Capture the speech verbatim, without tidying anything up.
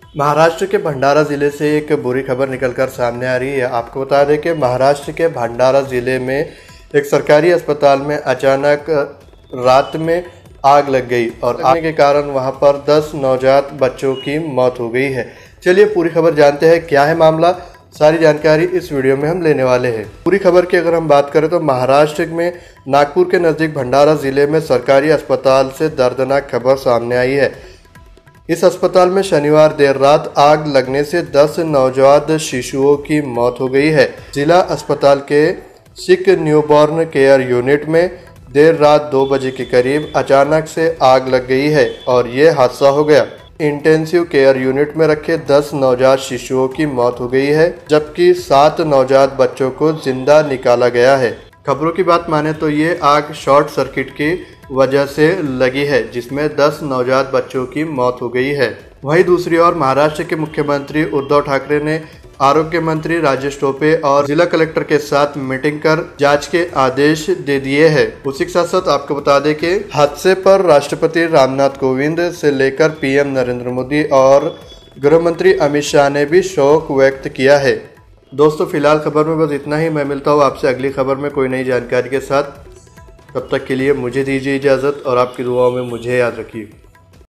महाराष्ट्र के भंडारा ज़िले से एक बुरी खबर निकलकर सामने आ रही है। आपको बता दें कि महाराष्ट्र के भंडारा ज़िले में एक सरकारी अस्पताल में अचानक रात में आग लग गई और आग के कारण वहां पर दस नवजात बच्चों की मौत हो गई है। चलिए पूरी खबर जानते हैं, क्या है मामला, सारी जानकारी इस वीडियो में हम लेने वाले हैं। पूरी खबर की अगर हम बात करें तो महाराष्ट्र में नागपुर के नज़दीक भंडारा ज़िले में सरकारी अस्पताल से दर्दनाक खबर सामने आई है। इस अस्पताल में शनिवार देर रात आग लगने से दस नवजात शिशुओं की मौत हो गई है। जिला अस्पताल के सिक न्यूबॉर्न केयर यूनिट में देर रात दो बजे के करीब अचानक से आग लग गई है और ये हादसा हो गया। इंटेंसिव केयर यूनिट में रखे दस नवजात शिशुओं की मौत हो गई है, जबकि सात नवजात बच्चों को जिंदा निकाला गया है। खबरों की बात माने तो ये आग शॉर्ट सर्किट की वजह से लगी है, जिसमें दस नवजात बच्चों की मौत हो गई है। वहीं दूसरी ओर महाराष्ट्र के मुख्यमंत्री उद्धव ठाकरे ने आरोग्य मंत्री राजेश टोपे और जिला कलेक्टर के साथ मीटिंग कर जांच के आदेश दे दिए हैं। उसी के साथ साथ आपको बता दें कि हादसे पर राष्ट्रपति रामनाथ कोविंद से लेकर पीएम नरेंद्र मोदी और गृह मंत्री अमित शाह ने भी शोक व्यक्त किया है। दोस्तों फिलहाल खबर में बस इतना ही। मैं मिलता हूँ आपसे अगली खबर में कोई नई जानकारी के साथ। तब तक के लिए मुझे दीजिए इजाज़त और आपकी दुआओं में मुझे याद रखिए।